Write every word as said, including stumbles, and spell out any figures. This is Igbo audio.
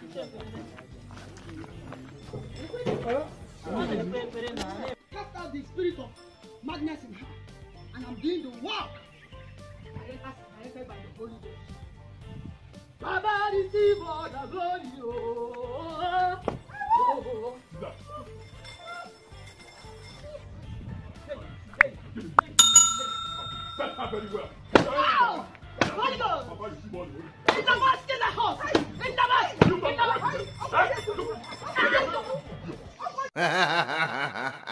Cast out the spirit of madness in her, and I'm doing the work directed by the Holy Ghost. Baba, receive all the glory. Oh, oh, oh. That's not very well. Wow! Holy Ghost! In the mask in the house! In the mask! In the mask!